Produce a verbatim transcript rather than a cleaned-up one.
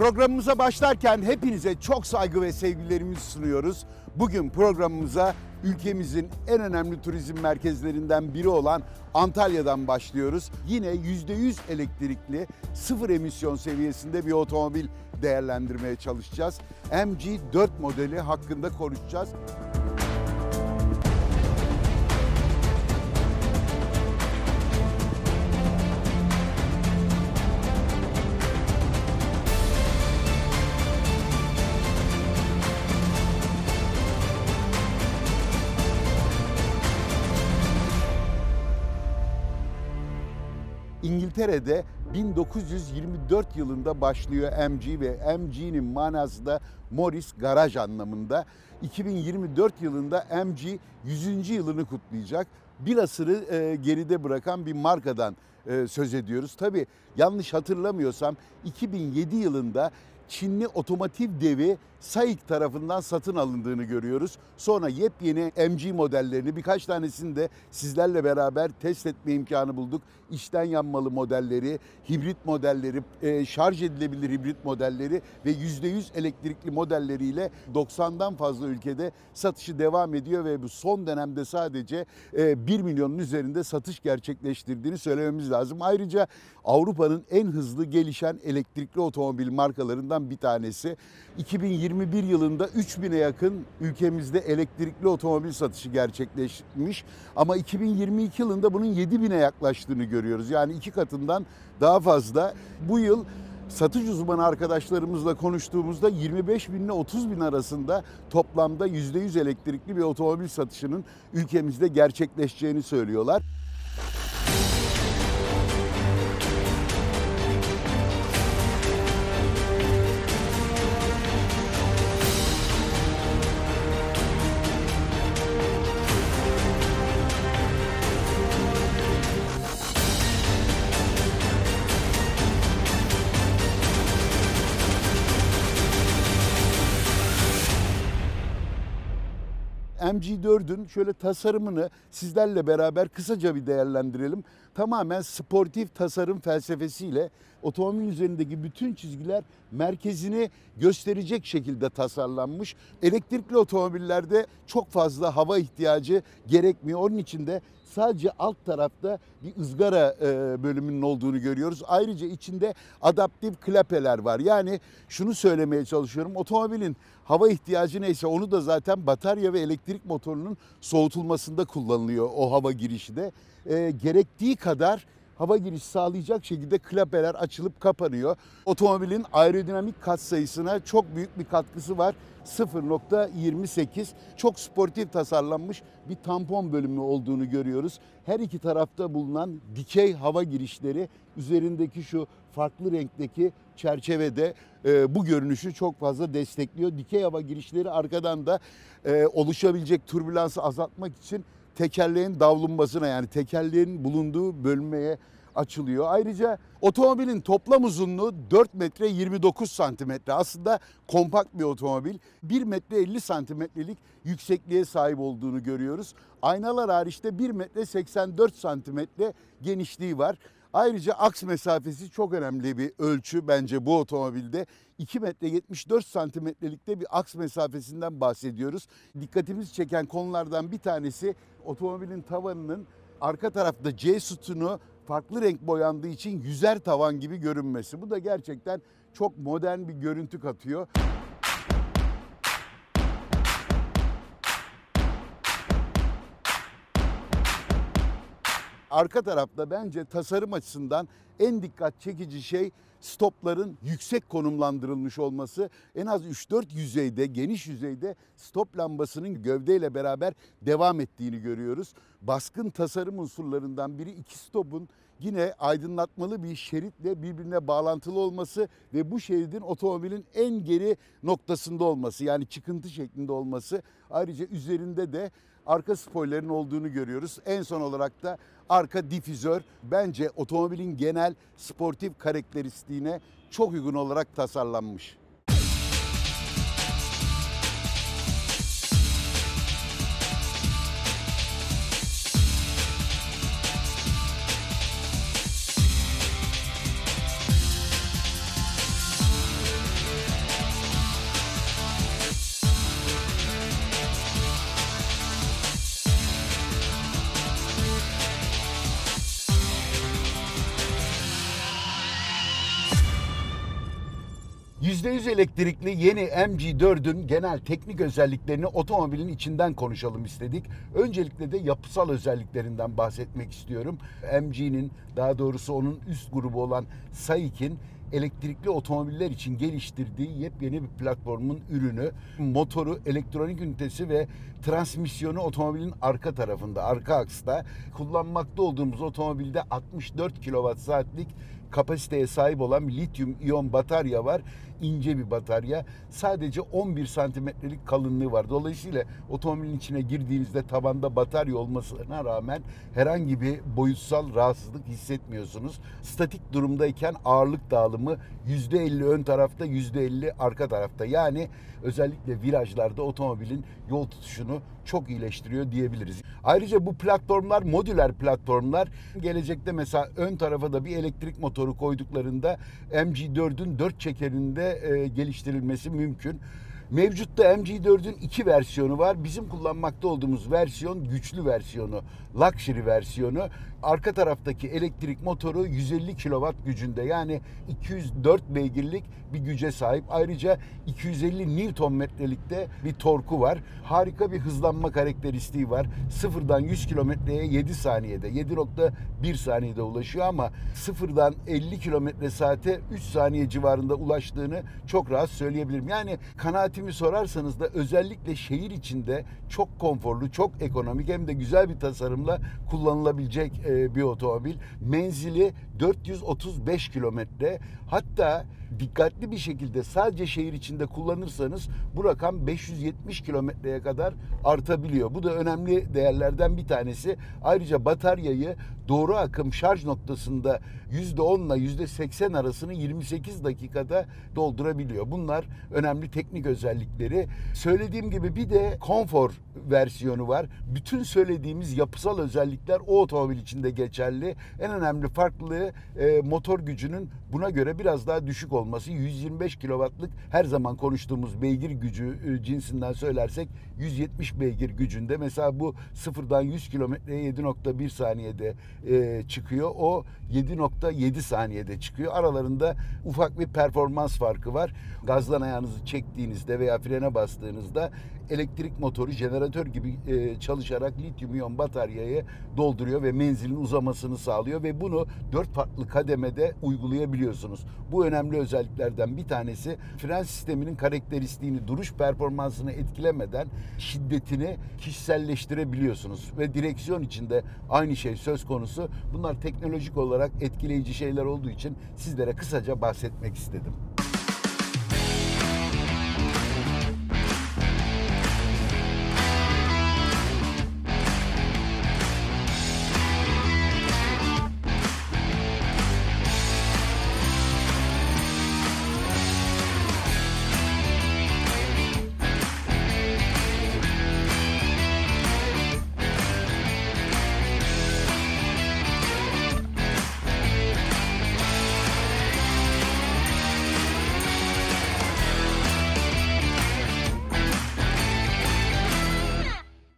Programımıza başlarken hepinize çok saygı ve sevgilerimizi sunuyoruz. Bugün programımıza ülkemizin en önemli turizm merkezlerinden biri olan Antalya'dan başlıyoruz. Yine yüzde yüz elektrikli, sıfır emisyon seviyesinde bir otomobil değerlendirmeye çalışacağız. M G dört modeli hakkında konuşacağız. İngiltere'de bin dokuz yüz yirmi dört yılında başlıyor M G ve M G'nin manası da Morris Garaj anlamında. iki bin yirmi dört yılında M G yüzüncü yılını kutlayacak. Bir asırı e, geride bırakan bir markadan e, söz ediyoruz. Tabii yanlış hatırlamıyorsam iki bin yedi yılında Çinli otomotiv devi SAIC tarafından satın alındığını görüyoruz. Sonra yepyeni M G modellerini, birkaç tanesini de sizlerle beraber test etme imkanı bulduk. İçten yanmalı modelleri, hibrit modelleri, şarj edilebilir hibrit modelleri ve yüzde yüz elektrikli modelleriyle doksandan fazla ülkede satışı devam ediyor ve bu son dönemde sadece bir milyonun üzerinde satış gerçekleştirdiğini söylememiz lazım. Ayrıca Avrupa'nın en hızlı gelişen elektrikli otomobil markalarından bir tanesi. iki bin yirmi bir yılında üç bine yakın ülkemizde elektrikli otomobil satışı gerçekleşmiş. Ama iki bin yirmi iki yılında bunun yedi bine yaklaştığını görüyoruz. Yani iki katından daha fazla. Bu yıl satış uzmanı arkadaşlarımızla konuştuğumuzda yirmi beş bin ile otuz bin arasında toplamda yüzde yüz elektrikli bir otomobil satışının ülkemizde gerçekleşeceğini söylüyorlar. M G dördün şöyle tasarımını sizlerle beraber kısaca bir değerlendirelim. Tamamen sportif tasarım felsefesiyle otomobil üzerindeki bütün çizgiler merkezini gösterecek şekilde tasarlanmış. Elektrikli otomobillerde çok fazla hava ihtiyacı gerekmiyor. Onun için de sadece alt tarafta bir ızgara bölümünün olduğunu görüyoruz. Ayrıca içinde adaptif klapeler var. Yani şunu söylemeye çalışıyorum. Otomobilin hava ihtiyacı neyse onu da zaten batarya ve elektrik motorunun soğutulmasında kullanılıyor o hava girişi de. E, gerektiği kadar hava girişi sağlayacak şekilde klapeler açılıp kapanıyor. Otomobilin aerodinamik katsayısına çok büyük bir katkısı var. sıfır nokta yirmi sekiz çok sportif tasarlanmış bir tampon bölümü olduğunu görüyoruz. Her iki tarafta bulunan dikey hava girişleri üzerindeki şu farklı renkteki çerçevede e, bu görünüşü çok fazla destekliyor. Dikey hava girişleri arkadan da e, oluşabilecek türbülansı azaltmak için tekerleğin davlumbasına, yani tekerleğin bulunduğu bölmeye açılıyor. Ayrıca otomobilin toplam uzunluğu dört metre yirmi dokuz santimetre. Aslında kompakt bir otomobil. bir metre elli santimetrelik yüksekliğe sahip olduğunu görüyoruz. Aynalar hariç de bir metre seksen dört santimetre genişliği var. Ayrıca aks mesafesi çok önemli bir ölçü bence bu otomobilde. iki metre yetmiş dört santimetrelikte bir aks mesafesinden bahsediyoruz. Dikkatimizi çeken konulardan bir tanesi otomobilin tavanının arka tarafta C sütunu farklı renk boyandığı için yüzer tavan gibi görünmesi. Bu da gerçekten çok modern bir görüntü katıyor. Arka tarafta bence tasarım açısından en dikkat çekici şey stopların yüksek konumlandırılmış olması. En az üç dört yüzeyde, geniş yüzeyde stop lambasının gövdeyle beraber devam ettiğini görüyoruz. Baskın tasarım unsurlarından biri iki stopun yine aydınlatmalı bir şeritle birbirine bağlantılı olması ve bu şeridin otomobilin en geri noktasında olması, yani çıkıntı şeklinde olması. Ayrıca üzerinde de arka spoilerin olduğunu görüyoruz. En son olarak da arka difüzör bence otomobilin genel sportif karakteristiğine çok uygun olarak tasarlanmış. yüzde yüz elektrikli yeni M G dördün genel teknik özelliklerini otomobilin içinden konuşalım istedik. Öncelikle de yapısal özelliklerinden bahsetmek istiyorum. M G'nin, daha doğrusu onun üst grubu olan SAIC'in elektrikli otomobiller için geliştirdiği yepyeni bir platformun ürünü. Motoru, elektronik ünitesi ve transmisyonu otomobilin arka tarafında, arka aksta. Kullanmakta olduğumuz otomobilde altmış dört kilowatt saatlik kapasiteye sahip olan bir lityum iyon batarya var. İnce bir batarya. Sadece on bir santimetrelik kalınlığı var. Dolayısıyla otomobilin içine girdiğinizde tabanda batarya olmasına rağmen herhangi bir boyutsal rahatsızlık hissetmiyorsunuz. Statik durumdayken ağırlık dağılımı yüzde elli ön tarafta, yüzde elli arka tarafta. Yani özellikle virajlarda otomobilin yol tutuşunu çok iyileştiriyor diyebiliriz. Ayrıca bu platformlar modüler platformlar. Gelecekte mesela ön tarafa da bir elektrik motoru koyduklarında M G dördün dört çekerinde e, geliştirilmesi mümkün. Mevcutta M G dördün iki versiyonu var. Bizim kullanmakta olduğumuz versiyon güçlü versiyonu, luxury versiyonu. Arka taraftaki elektrik motoru yüz elli kilowatt gücünde, yani iki yüz dört beygirlik bir güce sahip. Ayrıca iki yüz elli newton metrelikte bir torku var. Harika bir hızlanma karakteristiği var. Sıfırdan yüz kilometreye yedi saniyede, yedi nokta bir saniyede ulaşıyor ama sıfırdan elli kilometre saate üç saniye civarında ulaştığını çok rahat söyleyebilirim. Yani kanaatimi sorarsanız da özellikle şehir içinde çok konforlu, çok ekonomik hem de güzel bir tasarımla kullanılabilecek bir otomobil. Menzili dört yüz otuz beş kilometre. Hatta dikkatli bir şekilde sadece şehir içinde kullanırsanız bu rakam beş yüz yetmiş kilometreye kadar artabiliyor. Bu da önemli değerlerden bir tanesi. Ayrıca bataryayı doğru akım şarj noktasında yüzde on ile yüzde seksen arasını yirmi sekiz dakikada doldurabiliyor. Bunlar önemli teknik özellikleri. Söylediğim gibi bir de konfor versiyonu var. Bütün söylediğimiz yapısal özellikler o otomobil için de geçerli. En önemli farklılığı e, motor gücünün buna göre biraz daha düşük olması. yüz yirmi beş kilowattlık her zaman konuştuğumuz beygir gücü e, cinsinden söylersek yüz yetmiş beygir gücünde. Mesela bu sıfırdan yüz kilometreye yedi nokta bir saniyede e, çıkıyor. O yedi nokta yedi saniyede çıkıyor. Aralarında ufak bir performans farkı var. Gazdan ayağınızı çektiğinizde veya frene bastığınızda elektrik motoru jeneratör gibi e, çalışarak lityum iyon bataryayı dolduruyor ve menzilin uzamasını sağlıyor ve bunu dört farklı kademede uygulayabiliyorsunuz. Bu önemli özelliklerden bir tanesi. Fren sisteminin karakteristiğini, duruş performansını etkilemeden şiddetini kişiselleştirebiliyorsunuz ve direksiyon içinde aynı şey söz konusu. Bunlar teknolojik olarak etkileyici şeyler olduğu için sizlere kısaca bahsetmek istedim.